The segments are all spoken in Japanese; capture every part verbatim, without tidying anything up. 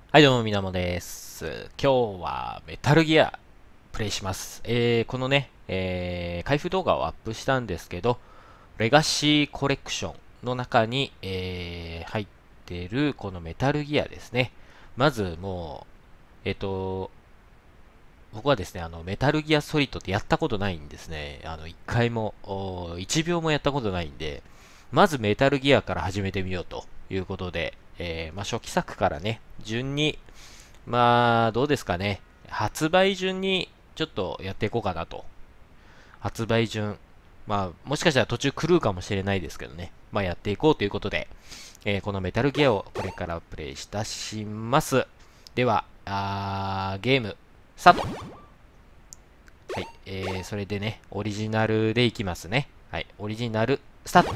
はい、どうも、みなもです。今日はメタルギアプレイします。えー、このね、えー、開封動画をアップしたんですけど、レガシーコレクションの中に、えー、入ってるこのメタルギアですね。まずもう、えっと、僕はですね、あの、メタルギアソリッドってやったことないんですね。あの、一回も、おいちびょうもやったことないんで、まずメタルギアから始めてみようということで、えー、まあ、初期作からね、順にまあ、どうですかね。発売順にちょっとやっていこうかなと。発売順。まあ、もしかしたら途中狂うかもしれないですけどね。まあ、やっていこうということで、えーこのメタルギアをこれからプレイいたします。では、あーゲーム、スタート。はい、えー、それでね、オリジナルでいきますね。はい、オリジナル、スタート。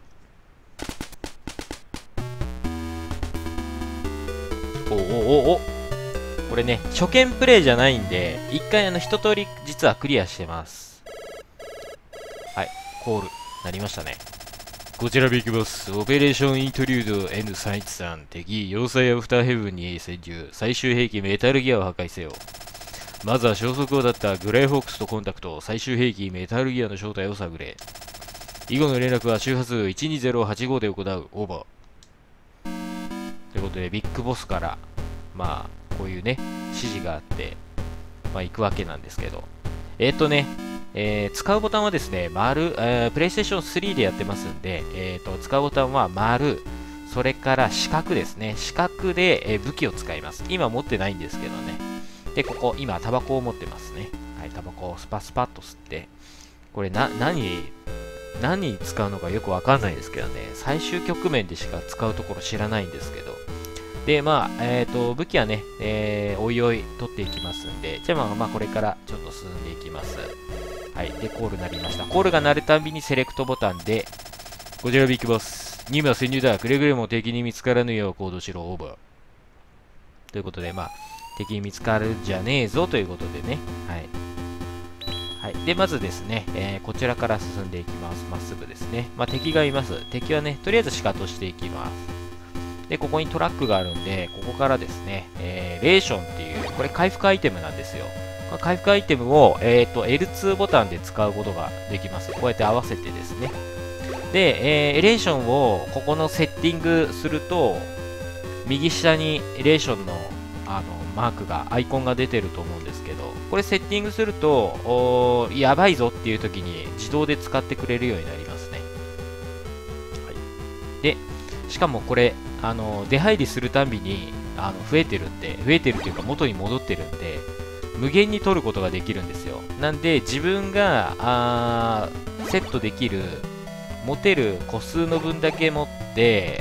おおおおこれね、初見プレイじゃないんで、一回あの一通り実はクリアしてます。はい、コール、なりましたね。こちらビッグボス、オペレーションイントリュード エヌさんいちさん、敵、要塞アフターヘブンに潜入、最終兵器メタルギアを破壊せよ。まずは消息を絶ったグレイホークスとコンタクト、最終兵器メタルギアの正体を探れ。以後の連絡は周波数いちにゼロはちごで行う、オーバー。ということで、ビッグボスから、まあ、こういうね、指示があって、まあ、行くわけなんですけど。えっ、ー、とね、えー、使うボタンはですね、丸、えー、プレイステーションスリーでやってますんで、えーと、使うボタンは丸、それから四角ですね。四角で、えー、武器を使います。今持ってないんですけどね。で、ここ、今、タバコを持ってますね。はい、タバコをスパスパッと吸って、これな、何、何に使うのかよくわかんないですけどね。最終局面でしか使うところ知らないんですけど。で、まあ、えっ、ー、と、武器はね、えー、おいおい取っていきますんで、じゃあまあ、まあ、これからちょっと進んでいきます。はい。で、コール鳴りました。コールが鳴るたびにセレクトボタンで、こちらビッグボス。には潜入だ。くれぐれも敵に見つからぬよう行動しろ。オーバー。ということで、まあ、敵に見つかるんじゃねえぞということでね。はい。はい。で、まずですね、えー、こちらから進んでいきます。まっすぐですね。まあ、敵がいます。敵はね、とりあえずシカトしていきます。で、ここにトラックがあるんで、ここからですね、えー、レーションっていう、これ回復アイテムなんですよ。この回復アイテムを、えーと、エルツー ボタンで使うことができます。こうやって合わせてですね。で、えー、レーションをここのセッティングすると、右下にレーションのあのマークが、アイコンが出てると思うんですけど、これセッティングすると、おーやばいぞっていう時に自動で使ってくれるようになりますね。はい、で、しかもこれ、あの出入りするたびにあの増えてるんで、増えてるというか元に戻ってるんで、無限に取ることができるんですよ。なんで、自分があセットできる、持てる個数の分だけ持って、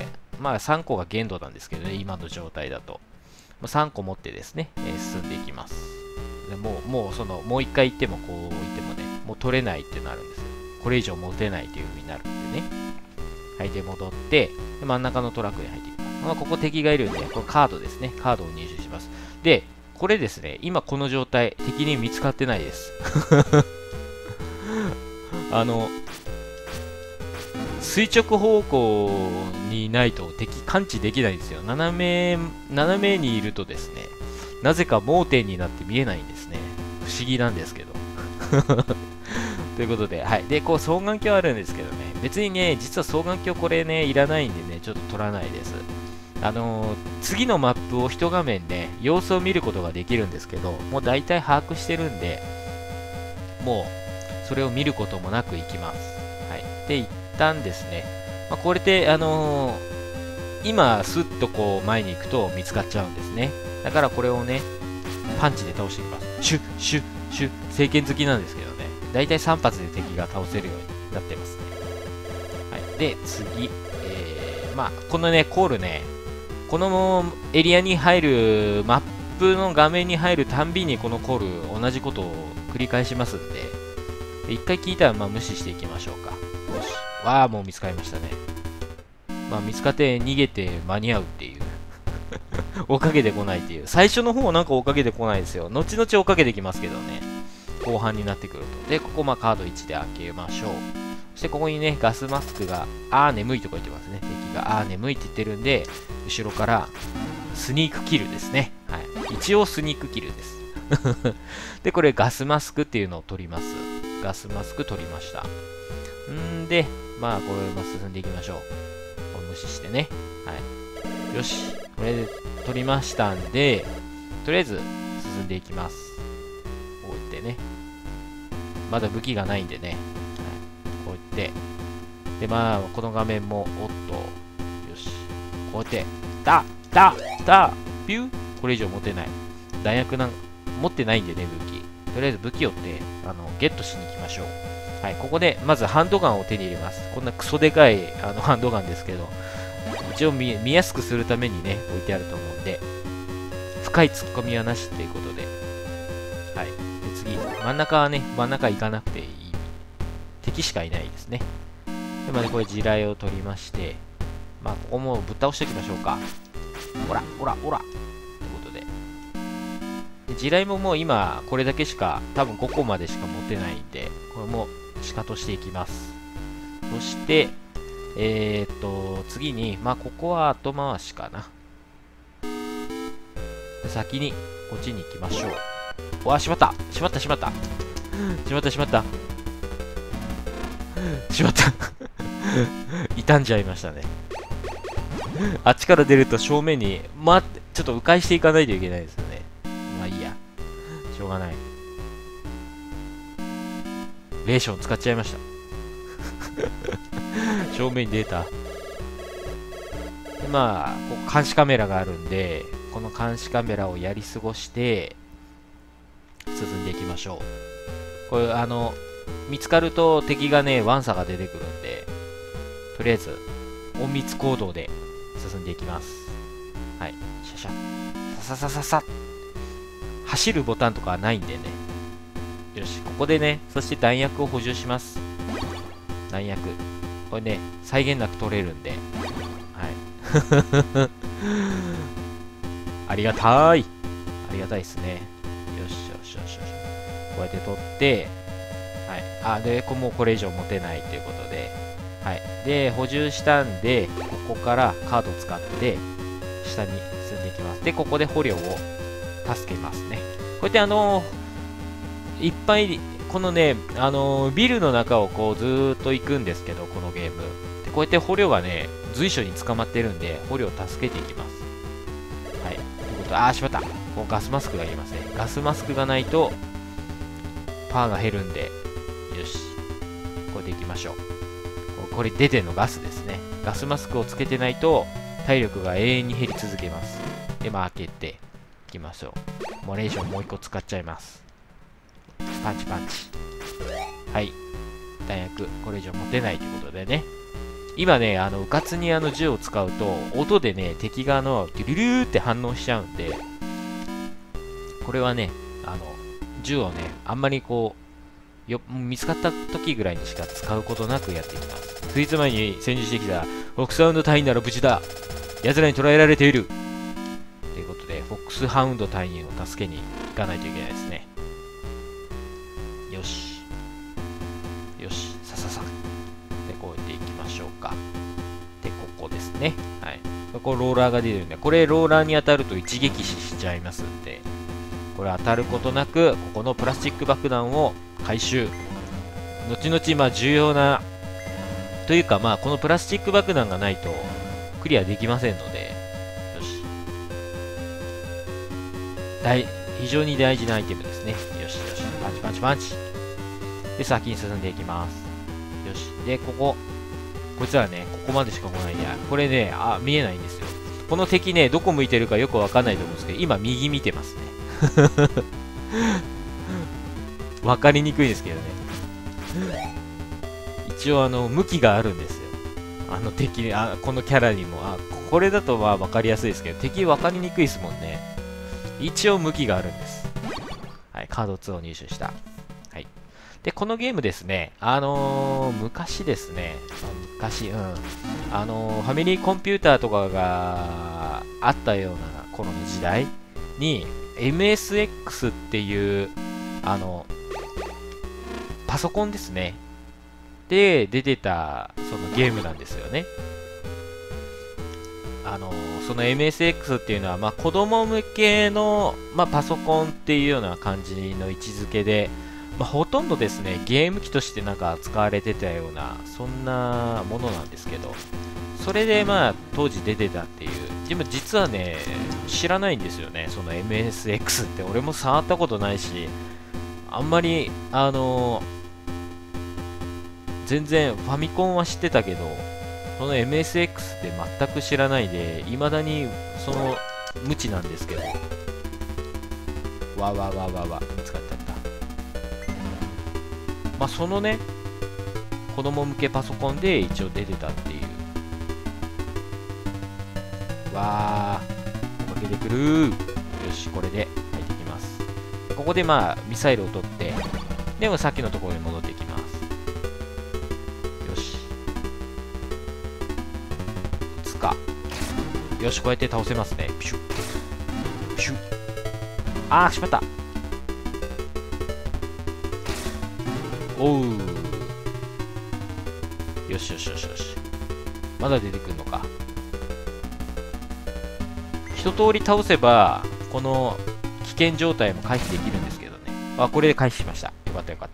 まあさんこが限度なんですけどね、今の状態だと。さんこ持ってですね、えー、進んでいきます。でもう、もうその、もう一回行ってもこう行ってもね、もう取れないってなるんですよ。これ以上持てないという風になるんでね。はい、で戻って、で真ん中のトラックに入っていきます。まあ、ここ敵がいるんで、これカードですね。カードを入手します。で、これですね、今この状態、敵に見つかってないです。あの、垂直方向にいないと敵感知できないんですよ。斜め、斜めにいるとですね、なぜか盲点になって見えないんですね。不思議なんですけど。ということで、はい。で、こう、双眼鏡あるんですけどね、別にね、実は双眼鏡これね、いらないんでね、ちょっと取らないです。あのー、次のマップを一画面ね、様子を見ることができるんですけど、もう大体把握してるんで、もう、それを見ることもなく行きます。はい。で、一旦ですね、まあ、これで、あのー、今、スッとこう、前に行くと見つかっちゃうんですね。だからこれをね、パンチで倒していきます。シュッ、シュッ、シュッ、聖剣好きなんですけどね、だいたいさん発で敵が倒せるようになってますね。はい。で、次、えー、まあ、このね、コールね、このエリアに入る、マップの画面に入るたんびにこのコール、同じことを繰り返しますんで、一回聞いたらまあ無視していきましょうか。よし。わあ、もう見つかりましたね。まあ見つかって逃げて間に合うっていう。追っかけてこないっていう。最初の方なんか追っかけてこないですよ。後々追っかけてきますけどね。後半になってくると。で、ここまあカードいちで開けましょう。そしてここにね、ガスマスクが、あー眠いとか言ってますね。敵が、あー眠いって言ってるんで、後ろから、 スニークキルですね。はい。一応スニークキルです。で、これガスマスクっていうのを取ります。ガスマスク取りました。んで、まあ、これも進んでいきましょう。これ無視してね。はい。よし。これで取りましたんで、とりあえず進んでいきます。こうやってね。まだ武器がないんでね。はい。こうやって。で、まあ、この画面も、おっと。よし。こうやって。だだだピューこれ以上持てない。弾薬なん持ってないんでね、武器。とりあえず武器をって、あの、ゲットしに行きましょう。はい、ここで、まずハンドガンを手に入れます。こんなクソでかい、あの、ハンドガンですけど、一応見、見やすくするためにね、置いてあると思うんで、深い突っ込みはなしっていうことで。はい。で、次、真ん中はね、真ん中行かなくていい。敵しかいないですね。で、まあね、これ地雷を取りまして、まあ、ここもぶっ倒しておきましょうか。ほら、ほら、ほら。ということで。で地雷ももう今、これだけしか、多分ごこまでしか持てないんで、これもシカトしていきます。そして、えーっと、次に、まあ、ここは後回しかな。で先に、こっちに行きましょう。うわ、しまったしまったしまったしまったしまったしまった傷んじゃいましたね。あっちから出ると正面に、ま、ちょっと迂回していかないといけないですよね。まあいいや。しょうがない。レーション使っちゃいました。正面に出た。でまあ、ここ監視カメラがあるんで、この監視カメラをやり過ごして、進んでいきましょう。これ、あの、見つかると敵がね、ワンサが出てくるんで、とりあえず、隠密行動で進んでいきます。はい。シャシャ。さささささ。走るボタンとかはないんでね。よし、ここでね、そして弾薬を補充します。弾薬。これね、際限なく取れるんで。はい。ありがたい。ありがたいですね。よしよしよしよし。こうやって取って、はい。あ、で、こもうこれ以上持てないということで、はい。で、補充したんで、ここからカードを使って、下に進んでいきます。で、ここで捕虜を助けますね。こうやってあのー、いっぱい、このね、あのー、ビルの中をこうずーっと行くんですけど、このゲーム。で、こうやって捕虜がね、随所に捕まってるんで、捕虜を助けていきます。はい。ということで、あー、しまった。こうガスマスクがいりますね。ガスマスクがないと、パーが減るんで、よし。これでいきましょう。これ出てのガスですね。ガスマスクをつけてないと体力が永遠に減り続けます。で、まあ開けていきましょう。モレーションもう一個使っちゃいます。パンチパンチ。はい。弾薬、これ以上持てないということでね。今ね、あの、うかつにあの銃を使うと、音でね、敵があの、デュルルーって反応しちゃうんで、これはね、あの、銃をね、あんまりこう、よ見つかった時ぐらいにしか使うことなくやっていきます。数日前に潜入してきたフォックスハウンド隊員なら無事だ。奴らに捕らえられている。ということで、フォックスハウンド隊員を助けに行かないといけないですね。よし。よし。さささ。で、こうやっていきましょうか。で、ここですね。はい。ここローラーが出てるんで、これローラーに当たると一撃死しちゃいますんで、これ当たることなく、ここのプラスチック爆弾を回収。後々、まあ重要な、というかまあこのプラスチック爆弾がないとクリアできませんので、よし。大、非常に大事なアイテムですね。よしよし。パンチパンチパンチ。で、先に進んでいきます。よし。で、ここ。こいつらね、ここまでしか来ないんで、これね、あ、見えないんですよ。この敵ね、どこ向いてるかよくわかんないと思うんですけど、今右見てますね。わかりにくいですけどね。一応あの、向きがあるんですよ。あの敵、あ、このキャラにも。あ、これだとまあわかりやすいですけど、敵わかりにくいですもんね。一応向きがあるんです。はい、カードツーを入手した。はい。で、このゲームですね、あのー、昔ですね、昔、うん。あのー、ファミリーコンピューターとかがあったような頃の時代に、エムエスエックス っていう、あの、パソコンですね。で、出てた、そのゲームなんですよね。 あのその エムエスエックス っていうのは、まあ、子供向けの、まあ、パソコンっていうような感じの位置づけで、まあ、ほとんどですね、ゲーム機としてなんか使われてたような、そんなものなんですけど、それでまあ、当時出てたっていう。でも実はね、知らないんですよね、その エムエスエックス って。俺も触ったことないし、あんまり、あの全然ファミコンは知ってたけど、その エムエスエックス って全く知らないで、未だにその無知なんですけど、わわわわわ、見つかっちゃった。まあ、そのね、子供向けパソコンで一応出てたっていう。わー、追っかけてくる。よし、これで入ってきます。ここでまあ、ミサイルを取って、でもさっきのところに戻ってきます。よし。撃つか。よし、こうやって倒せますね。ピシュッ。ピシュッ。あー、しまった。おう。よしよしよしよし。まだ出てくるのか。一通り倒せば、この危険状態も回避できるんですけどね。あ、これで回避しました。よかったよかった。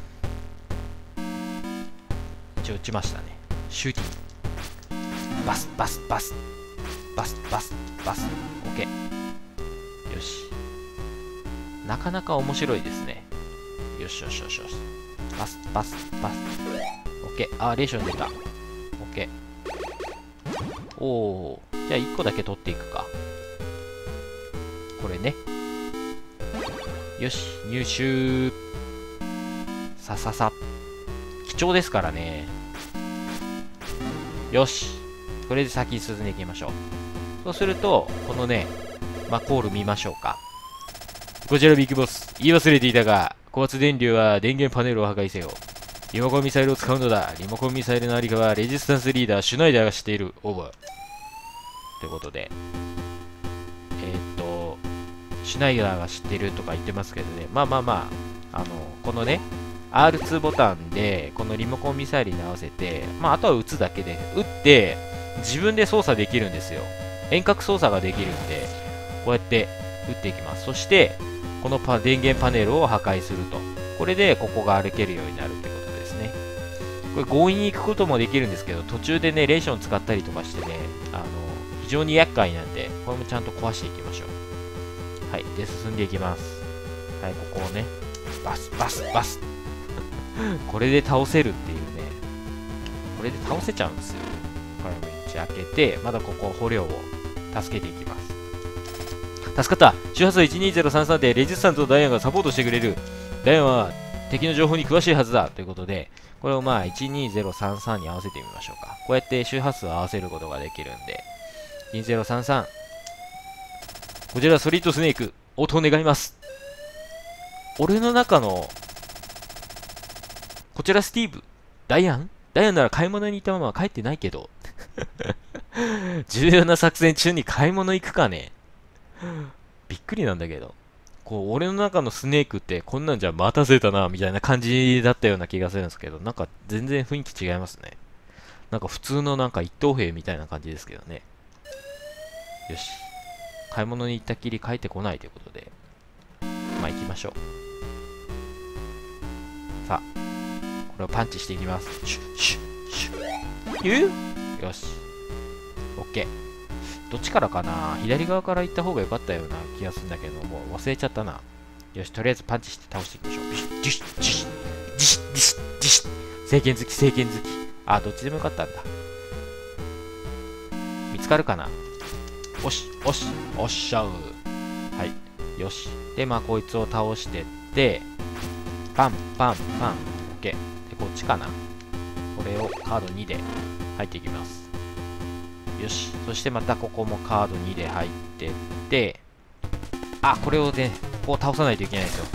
一応撃ちましたね。シューティング。バスバスバス。バスバスバス。オッケー。よし。なかなか面白いですね。よしよしよしよし。バスバスバス。オッケー。あー、レーション出た。オッケー。おー。じゃあいっこだけ取っていくか。これね。よし、入手。さささ。貴重ですからね。よし。これで先に進んでいきましょう。そうすると、このね、まあ、コール見ましょうか。こちらビッグボス。言い忘れていたが、高圧電流は電源パネルを破壊せよ。リモコンミサイルを使うのだ。リモコンミサイルのありかは、レジスタンスリーダー、シュナイダーが知っている。オーバー。ということで、えー、っと、シュナイダーが知ってるとか言ってますけどね、まあまあまあ、あの、このね、アールツー ボタンで、このリモコンミサイルに合わせて、まあ、あとは撃つだけで、撃って、自分で操作できるんですよ。遠隔操作ができるんで、こうやって撃っていきます。そして、このパ電源パネルを破壊すると。これで、ここが歩けるようになるってことですね。これ、強引に行くこともできるんですけど、途中でね、レーション使ったりとかしてね、あの、非常に厄介なんで、これもちゃんと壊していきましょう。はい。で、進んでいきます。はい、ここをね、バス、バス、バス。これで倒せるっていうね。これで倒せちゃうんですよ。これも一開けて、まだここ、捕虜を助けていきます。助かった。周波数いちにーぜろさんさんでレジスタントとダイアンがサポートしてくれる。ダイアンは敵の情報に詳しいはずだ。ということで、これをまあいちにーぜろさんさんに合わせてみましょうか。こうやって周波数を合わせることができるんで。にーぜろさんさん。こちらソリッドスネーク。応答願います。俺の中の、こちらスティーブ。ダイアンダイアンなら買い物に行ったまま帰ってないけど。重要な作戦中に買い物行くかね。びっくりなんだけど。こう、俺の中のスネークってこんなんじゃ待たせたな、みたいな感じだったような気がするんですけど、なんか全然雰囲気違いますね。なんか普通のなんか一等兵みたいな感じですけどね。よし。買い物に行ったきり帰ってこないということで。まあ行きましょう。さあ。これをパンチしていきます。シュッ、シュッ、シュッ。言う？よし。オッケー。どっちからかな？左側から行った方が良かったような気がするんだけど、もう忘れちゃったな。よし、とりあえずパンチして倒していきましょう。ビシッ、ジュシッ、ジュシッ、ジシッ、ジシッ、ジシッ。聖剣好き、聖剣好き。あ、どっちでもよかったんだ。見つかるかな？おし、おし、おっしゃう。はい。よし。で、まあ、こいつを倒してって、パン、パン、パン。オッケー。で、こっちかな。これをカードにで入っていきます。よし。そしてまたここもカードにで入ってって、あ、これをね、こう倒さないといけないんですよ。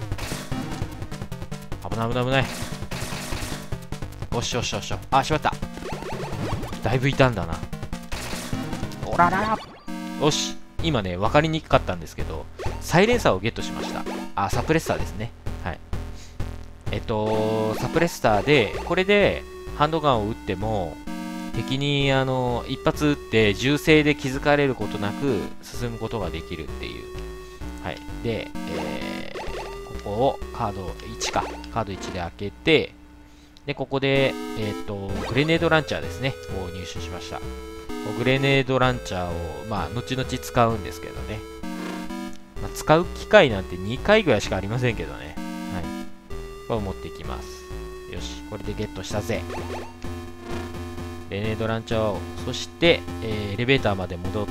危ない危ない危ない。よしよしよしよし。あ、しまった。だいぶいたんだな。おららら。よし。今ね、分かりにくかったんですけど、サイレンサーをゲットしました。あ、サプレッサーですね。はい。えっと、サプレッサーで、これでハンドガンを撃っても、 敵にあの一発撃って銃声で気づかれることなく進むことができるっていう。はい。で、えー、ここをカードいちか。カードいちで開けて、で、ここで、えっと、グレネードランチャーですね。を入手しました。グレネードランチャーを、まあ、後々使うんですけどね。まあ、使う機会なんてにかいぐらいしかありませんけどね。はい。これを持っていきます。よし、これでゲットしたぜ。グレネードランチャーを、そして、えー、エレベーターまで戻って、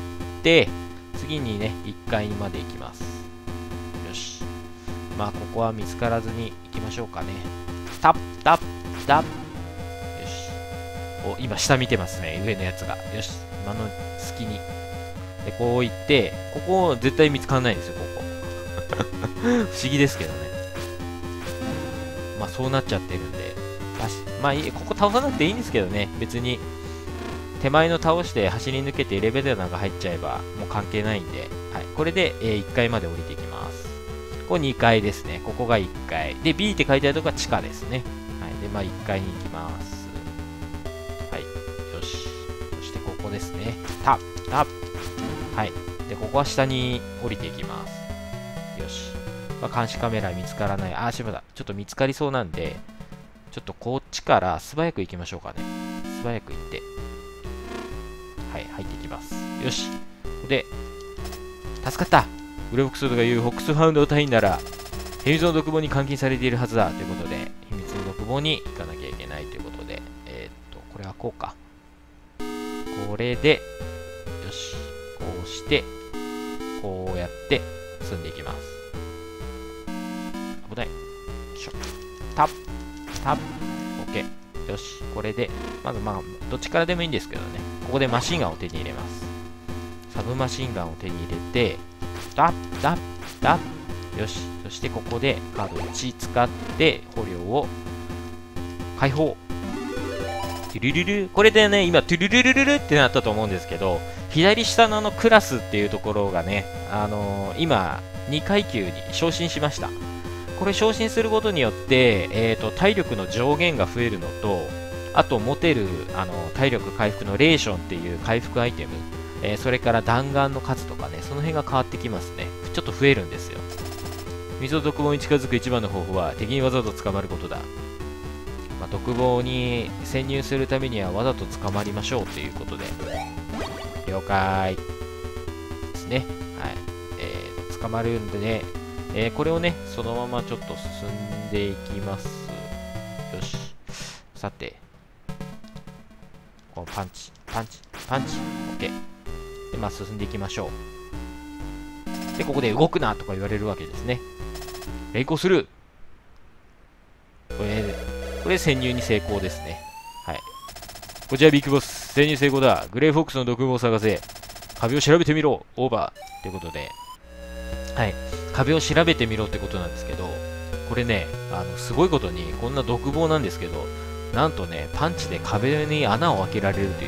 次にね、いっかいまで行きます。よし。まあ、ここは見つからずに行きましょうかね。タッタッタッ。よし。お、今下見てますね、上のやつが。よし。今の隙に。で、こう行って、ここ絶対見つからないんですよ、ここ。不思議ですけどね。まあ、そうなっちゃってるんで。まあ、ここ倒さなくていいんですけどね。別に、手前の倒して走り抜けてエレベーターなんか入っちゃえば、もう関係ないんで。はい。これで、えー、いっかいまで降りていきます。ここにかいですね。ここがいっかい。で、ビー って書いてあるとこが地下ですね。はい。で、まあ、いっかいに行きます。はい。よし。そして、ここですね。タッタッ。はい。で、ここは下に降りていきます。よし。まあ、監視カメラ見つからない。あー、しまだ。ちょっと見つかりそうなんで、ちょっとこっちから素早く行きましょうかね。素早く行って。はい、入っていきます。よし。で、助かった。グレフォックスとかいうホックスファウンド隊員なら、秘密の独房に監禁されているはずだ。ということで、秘密の独房に行かなきゃいけないということで、えー、っと、これはこうか。これで、よし。こうして、こうやって進んでいきます。危ない。よいしょ。タップ。タップ。OK。よし。これで、まずまあ、どっちからでもいいんですけどね。ここでマシンガンを手に入れます。サブマシンガンを手に入れて、タップ、タップ、タップ。よし。そしてここでカードいち使って、捕虜を解放。トゥルルル。これでね、今、トゥルルルルルってなったと思うんですけど、左下のあのクラスっていうところがね、あのー、今、にかい級に昇進しました。これ昇進することによって、えーと、体力の上限が増えるのと、あと持てる、あの、体力回復のレーションっていう回復アイテム、えー、それから弾丸の数とかね、その辺が変わってきますね。ちょっと増えるんですよ。水の独房に近づく一番の方法は、敵にわざと捕まることだ。まあ、独房に潜入するためにはわざと捕まりましょうということで。了解。ですね。はい。えーと、捕まるんでね、えー、これをね、そのままちょっと進んでいきます。よし。さて。このパンチ、パンチ、パンチ。OK。で、まあ進んでいきましょう。で、ここで動くなとか言われるわけですね。連行する。これ、これ潜入に成功ですね。はい。こちらビッグボス。潜入成功だ。グレイフォックスの独房を探せ。壁を調べてみろ。オーバー。ということで。はい。壁を調べてみろってことなんですけど、これね、あの、すごいことに、こんな独房なんですけど、なんとね、パンチで壁に穴を開けられるという。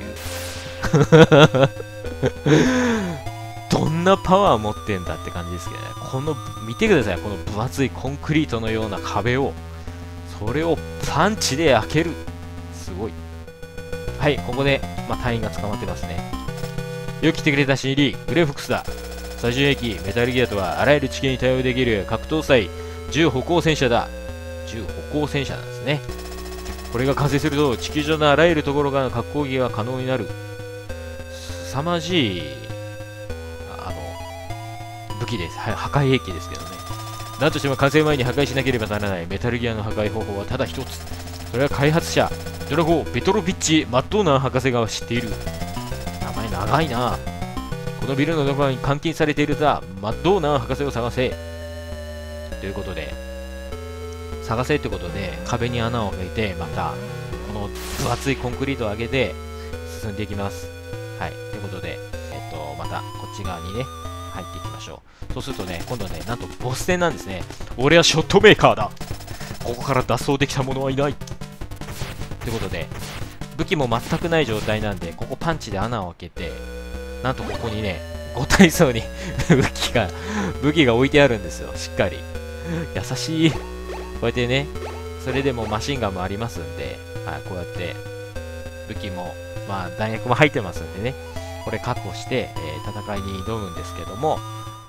どんなパワー持ってんだって感じですけどね。この、見てください。この分厚いコンクリートのような壁を、それをパンチで開ける。すごい。はい、ここで、まあ、隊員が捕まってますね。よく来てくれたシーリー、グレーフォックスだ。最終兵器、メタルギアとはあらゆる地形に対応できる格闘祭、銃歩行戦車だ。銃歩行戦車なんですね。これが完成すると、地球上のあらゆるところから核攻撃が可能になる。凄まじい、あの、武器です。は破壊兵器ですけどね。なんとしても完成前に破壊しなければならないメタルギアの破壊方法はただ一つ。それは開発者、ドラゴ・ペトロビッチ・マッドーナー博士が知っている。名前長いな。このビルの中に監禁されているザ・マッドーナー博士を探せ。ということで、探せってことで壁に穴を開けて、またこの分厚いコンクリートを上げて進んでいきます。はい。ということで、えっと、またこっち側にね、入っていきましょう。そうするとね、今度ね、なんとボス戦なんですね。俺はショットメーカーだ。ここから脱走できた者はいない。ということで、武器も全くない状態なんで、ここパンチで穴を開けて、なんとここにね、ご体操に武器が、武器が置いてあるんですよ。しっかり。優しい。こうやってね、それでもマシンガンもありますんで、はい、こうやって、 武器も、まあ、弾薬も入ってますんでね、これ確保して、えー、戦いに挑むんですけども、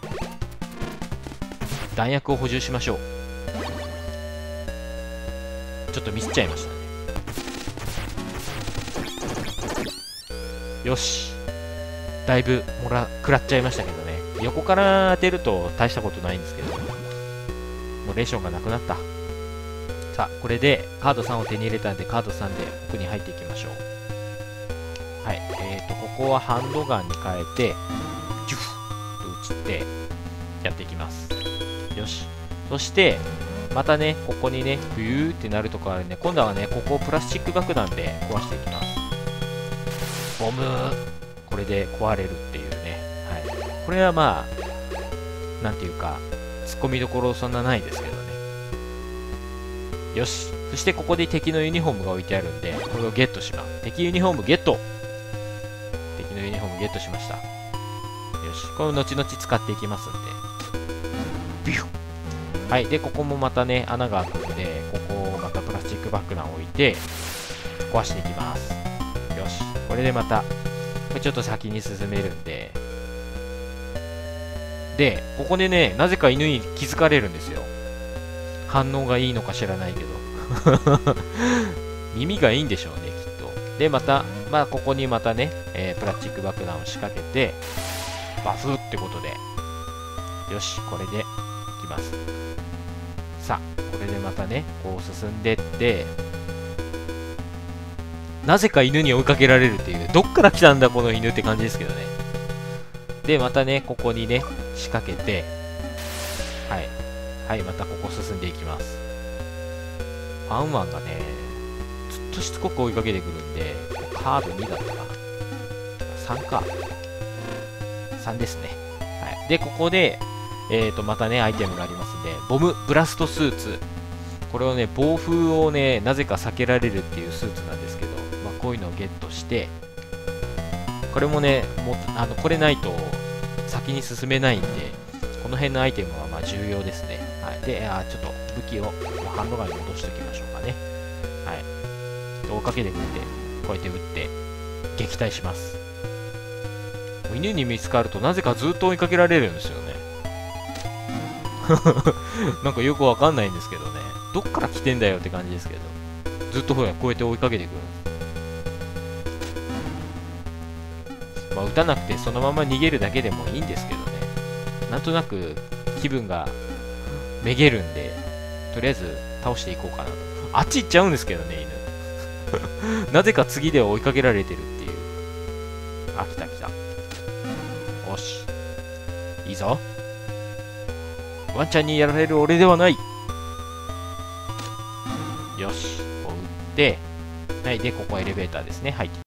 弾薬を補充しましょう。ちょっとミスっちゃいましたね。よし。だいぶもら、食らっちゃいましたけどね。横から当てると大したことないんですけど、もうレーションがなくなった。さあ、これでカードさんを手に入れたんで、カードさんで奥に入っていきましょう。はい。えーと、ここはハンドガンに変えて、ジュフッと撃ってやっていきます。よし。そして、またね、ここにね、ブユーってなるところあるんで、今度はね、ここをプラスチック爆弾で壊していきます。ボムー。これで壊れるっていうね。はい。これはまあ、なんていうか、突っ込みどころそんなないですけどね。よし。そしてここで敵のユニフォームが置いてあるんで、これをゲットします。敵ユニフォームゲット。敵のユニフォームゲットしました。よし。これを後々使っていきますんで。ビュッ。はい。で、ここもまたね、穴が開くんで、ここをまたプラスチック爆弾を置いて、壊していきます。よし。これでまた、これちょっと先に進めるんで、で、ここでね、なぜか犬に気づかれるんですよ。反応がいいのか知らないけど。耳がいいんでしょうね、きっと。で、また、まあ、ここにまたね、えー、プラスチック爆弾を仕掛けて、バフってことで、よし、これで、いきます。さあ、これでまたね、こう進んでって、なぜか犬に追いかけられるっていう、どっから来たんだこの犬って感じですけどね。で、またね、ここにね、仕掛けて、はい。はい、またここ進んでいきます。ワンワンがね、ずっとしつこく追いかけてくるんで、カードにだったかな。さんか。さんですね。はい。で、ここで、えーと、またね、アイテムがありますんで、ボムブラストスーツ。これをね、暴風をね、なぜか避けられるっていうスーツなんですけど、まあ、こういうのをゲットして、これもね、もあのこれないと先に進めないんで、この辺のアイテムはまあ重要ですね。はい。で、あちょっと武器をハンドガンに戻しておきましょうかね。はい。追いかけてくれて、こうやって撃って、撃退します。犬に見つかるとなぜかずっと追いかけられるんですよね。なんかよくわかんないんですけどね。どっから来てんだよって感じですけど。ずっとほら、こうやって追いかけてくるんです。まあ、撃たなくてそのまま逃げるだけでもいいんですけどね。なんとなく気分がめげるんで、とりあえず倒していこうかなと。あっち行っちゃうんですけどね、犬。なぜか次で追いかけられてるっていう。あ、来た来た。よし。いいぞ。ワンちゃんにやられる俺ではない。よし。こう打って、はい。で、ここはエレベーターですね。入って